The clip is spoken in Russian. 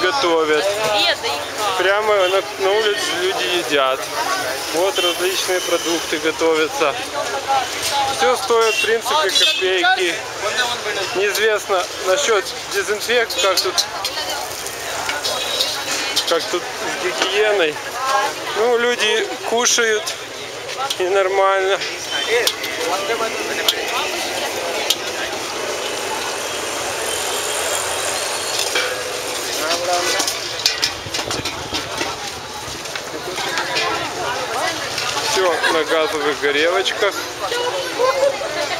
готовят. Прямо на улице люди едят. Вот различные продукты готовятся. Все стоит, в принципе, копейки. Неизвестно насчет дезинфекции, как тут с гигиеной. Ну, люди кушают и нормально. Все на газовых горелочках.